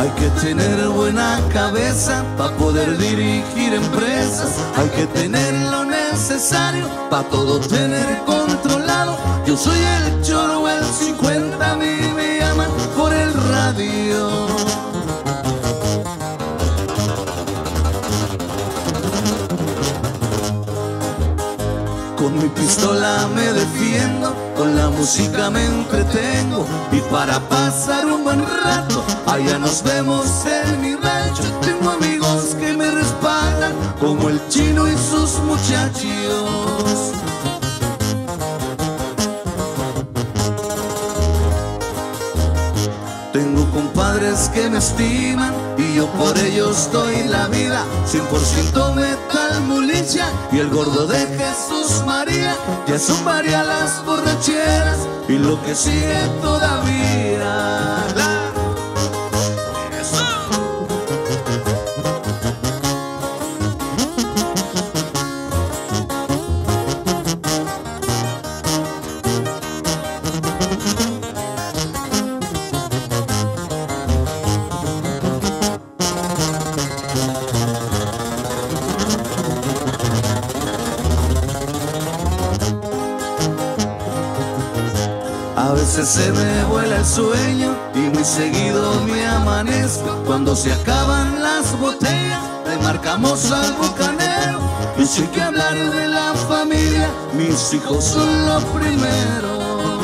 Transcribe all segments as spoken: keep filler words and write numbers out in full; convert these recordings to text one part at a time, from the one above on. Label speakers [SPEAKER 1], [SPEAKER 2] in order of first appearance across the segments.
[SPEAKER 1] Hay que tener buena cabeza para poder dirigir empresas. Hay que tener lo necesario para todo tener controlado. Yo soy el Choro, el cincuenta, a mí me llaman por el radio. Con mi pistola me defiendo, con la música me entretengo, y para pasar un buen rato, allá nos vemos en mi rancho. Tengo amigos que me respaldan, como el Chino y sus muchachos. Tengo compadres que me estiman y yo por ellos doy la vida. Cien por ciento metal Mulicha y el gordo de Jesús María. Ya son varias las borracheras y lo que sigue todavía. A veces se me vuela el sueño y muy seguido me amanezco cuando se acaban las botellas le marcamos al bucanero. Y si hay que hablar de la familia, mis hijos son lo primero.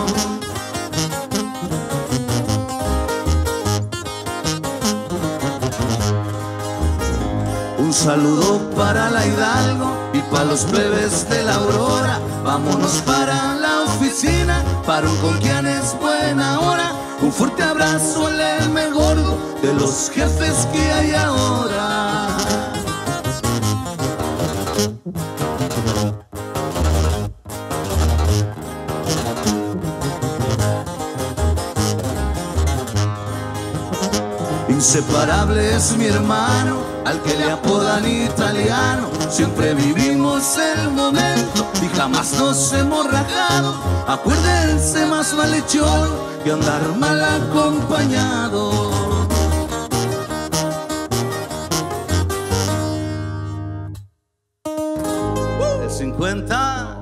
[SPEAKER 1] Un saludo para la Hidalgo y para los plebes de la Aurora. Vámonos para la oficina, para un Conquian es buena hora. Un fuerte abrazo al Elme Gordo de los jefes que hay ahora. Inseparable es mi hermano, al que le apodan italiano. Siempre vivimos el momento y jamás nos hemos rajado. Acuérdense, más vale choro que andar mal acompañado. El cincuenta